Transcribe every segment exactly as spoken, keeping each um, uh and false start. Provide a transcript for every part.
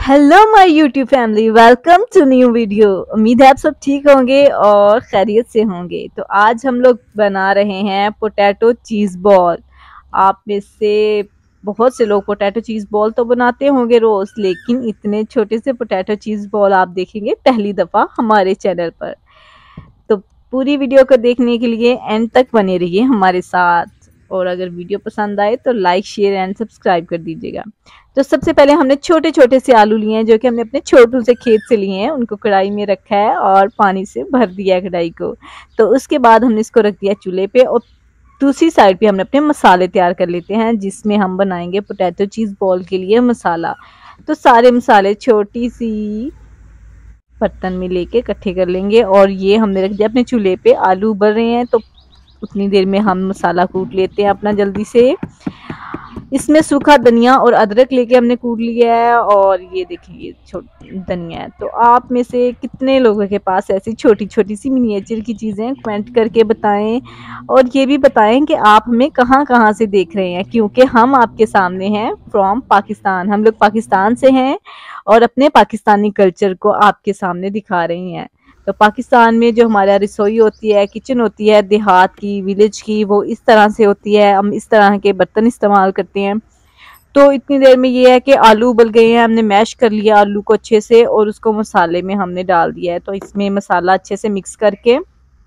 Hello my YouTube family, welcome to new video. उम्मीद है आप सब ठीक होंगे और खैरियत से होंगे। तो आज हम लोग बना रहे हैं पोटैटो चीज़ बॉल। आप में से बहुत से लोग पोटैटो चीज़ बॉल तो बनाते होंगे रोज़, लेकिन इतने छोटे से पोटैटो चीज़ बॉल आप देखेंगे पहली दफ़ा हमारे चैनल पर। तो पूरी वीडियो को देखने के लिए एंड तक बने रहिए हमारे साथ, और अगर वीडियो पसंद आए तो लाइक शेयर एंड सब्सक्राइब कर दीजिएगा। तो सबसे पहले हमने छोटे छोटे से आलू लिए हैं, जो कि हमने अपने छोटू से खेत से लिए हैं। उनको कढ़ाई में रखा है और पानी से भर दिया है कढ़ाई को। तो उसके बाद हमने इसको रख दिया चूल्हे पे, और दूसरी साइड पे हमने अपने मसाले तैयार कर लेते हैं, जिसमें हम बनाएंगे पोटैटो चीज़ बॉल के लिए मसाला। तो सारे मसाले छोटी सी बर्तन में लेके इकट्ठे कर लेंगे, और ये हमने रख दिया अपने चूल्हे पे। आलू उबल रहे हैं तो उतनी देर में हम मसाला कूट लेते हैं अपना जल्दी से। इसमें सूखा धनिया और अदरक लेके हमने कूट लिया है, और ये देखिए ये छोटी धनिया है। तो आप में से कितने लोगों के पास ऐसी छोटी छोटी सी मिनिएचर की चीज़ें, कमेंट करके बताएं। और ये भी बताएं कि आप हमें कहाँ कहाँ से देख रहे हैं, क्योंकि हम आपके सामने हैं फ्रॉम पाकिस्तान। हम लोग पाकिस्तान से हैं और अपने पाकिस्तानी कल्चर को आपके सामने दिखा रहे हैं। तो पाकिस्तान में जो हमारा रसोई होती है, किचन होती है देहात की, विलेज की, वो इस तरह से होती है। हम इस तरह के बर्तन इस्तेमाल करते हैं। तो इतनी देर में ये है कि आलू उबल गए हैं। हमने मैश कर लिया आलू को अच्छे से, और उसको मसाले में हमने डाल दिया है। तो इसमें मसाला अच्छे से मिक्स करके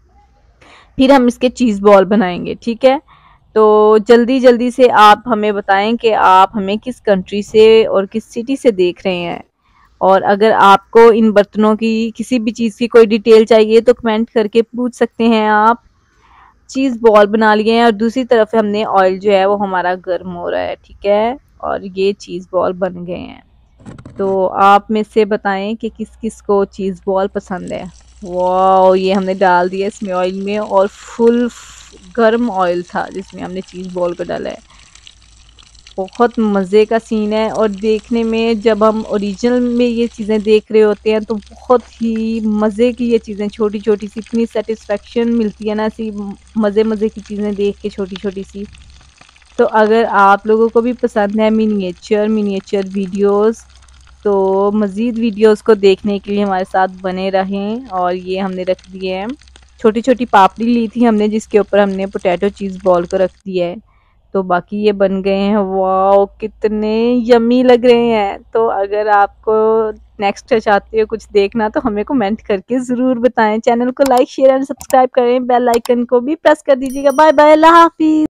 फिर हम इसके चीज़ बॉल बनाएंगे, ठीक है। तो जल्दी जल्दी से आप हमें बताएं कि आप हमें किस कंट्री से और किस सिटी से देख रहे हैं। और अगर आपको इन बर्तनों की किसी भी चीज़ की कोई डिटेल चाहिए तो कमेंट करके पूछ सकते हैं आप। चीज़ बॉल बना लिए हैं, और दूसरी तरफ हमने ऑयल जो है वो हमारा गर्म हो रहा है, ठीक है। और ये चीज़ बॉल बन गए हैं। तो आप में से बताएं कि किस किस को चीज़ बॉल पसंद है। वाह, ये हमने डाल दिया इसमें ऑयल में, और फुल गर्म ऑयल था जिसमें हमने चीज़ बॉल को डाला है। बहुत मज़े का सीन है, और देखने में जब हम ओरिजिनल में ये चीज़ें देख रहे होते हैं तो बहुत ही मज़े की ये चीज़ें, छोटी छोटी सी इतनी सेटिस्फेक्शन मिलती है ना, ऐसी मज़े मज़े की चीज़ें देख के छोटी छोटी सी। तो अगर आप लोगों को भी पसंद है मिनिएचर मिनिएचर वीडियोस, तो मज़ीद वीडियोस को देखने के लिए हमारे साथ बने रहें। और ये हमने रख दिए हैं, छोटी छोटी पापड़ी ली थी हमने, जिसके ऊपर हमने पोटैटो चीज़ बॉल को रख दिया है। तो बाकी ये बन गए हैं। वाओ, कितने यमी लग रहे हैं। तो अगर आपको नेक्स्ट चाहते हो कुछ देखना तो हमें कमेंट करके ज़रूर बताएं। चैनल को लाइक शेयर एंड सब्सक्राइब करें, बेल आइकन को भी प्रेस कर दीजिएगा। बाय बाय, अल्लाह हाफिज़।